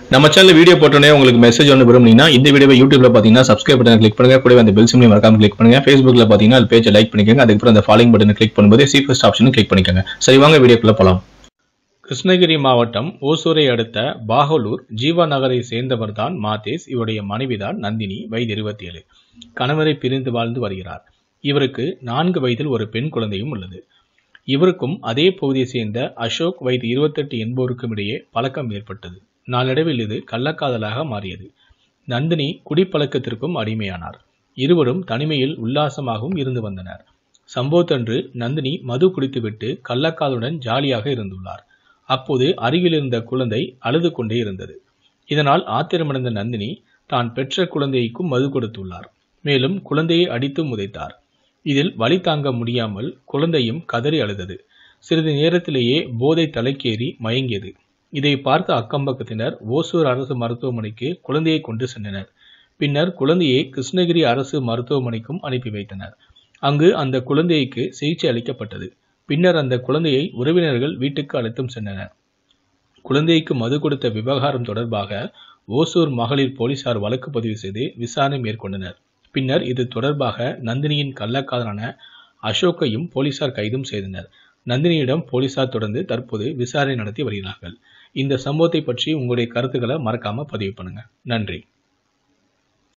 நம்ம channel video போட்டோனே உங்களுக்கு message ஒன்று விரும்புனீங்கன்னா இந்த வீடியோவை யூடியூப்ல பாத்தீங்கன்னா சப்ஸ்கிரைப் பட்டன் கிளிக் பண்ணுங்க, கூடவே அந்த பெல் சிம்லையும் மறக்காம கிளிக் பண்ணுங்க. Facebookல பாத்தீங்கன்னா அது பேஜை லைக் பண்ணிக்கோங்க, அதுக்கப்புறம் அந்த ஃபாலோயிங் பட்டனை கிளிக் பண்ணும்போது சி ஃபர்ஸ்ட் ஆப்ஷனும் கிளிக் பண்ணிக்கோங்க. சரி வாங்க வீடியோக்குள்ள போலாம். கிருஷ்ணகிரி மாவட்டம் ஓசூரை அடுத்த பாகலூர் ஜீவா நகரை சேர்ந்தவர் தான் மாதேஷ். இவருடைய மனைவிதான் நந்தினி, வயது 27. கணவரை பிரிந்து வாழ்ந்து வருகிறார். இவருக்கு 4 வயதில் ஒரு பெண் குழந்தையும் உள்ளது. இவருக்கும் அதே பகுதியை சேர்ந்த அசோக், வயது 28 என்பவருக்கும் இடையே பழக்கம் ஏற்பட்டது. நாளடைவில் இது கள்ளக்காதலாக மாறியது. நந்தினி குடிப்பழக்கத்திற்கும் அடிமையானார். இருவரும் தனிமையில் உல்லாசமாகவும் இருந்து வந்தனர். சம்பவத்தன்று நந்தினி மது குடித்துவிட்டு கள்ளக்காதலுடன் ஜாலியாக இருந்துள்ளார். அப்போது அருகில் இருந்த குழந்தை அழுது கொண்டே இருந்தது. இதனால் ஆத்திரமடைந்த நந்தினி தான் பெற்ற குழந்தைக்கும் மது கொடுத்துள்ளார். மேலும் குழந்தையை அடித்து உதைத்தார். இதில் வலி தாங்க முடியாமல் குழந்தையும் கதறி அழுதது. சிறிது நேரத்திலேயே போதை தலைக்கேறி மயங்கியது. இதை பார்த்த அக்கம்பக்கத்தினர் ஓசூர் அரசு மருத்துவமனைக்கு குழந்தையை கொண்டு சென்றனர். பின்னர் குழந்தையை கிருஷ்ணகிரி அரசு மருத்துவமனைக்கும் அனுப்பி வைத்தனர். அங்கு அந்த குழந்தைக்கு சிகிச்சை அளிக்கப்பட்டது. பின்னர் அந்த குழந்தையை உறவினர்கள் வீட்டுக்கு அழைத்தும் சென்றனர். குழந்தைக்கு மது கொடுத்த விவகாரம் தொடர்பாக ஓசூர் மகளிர் போலீசார் வழக்கு பதிவு செய்து விசாரணை மேற்கொண்டனர். பின்னர் இது தொடர்பாக நந்தினியின் கள்ளக்காதலான அசோக்கையும் போலீசார் கைதும் செய்தனர். நந்தினியிடம் போலீசார் தொடர்ந்து தற்போது விசாரணை நடத்தி வருகிறார்கள். இந்த சம்பவத்தை பற்றி உங்களுடைய கருத்துக்களை மறக்காம பதிவு பண்ணுங்க. நன்றி.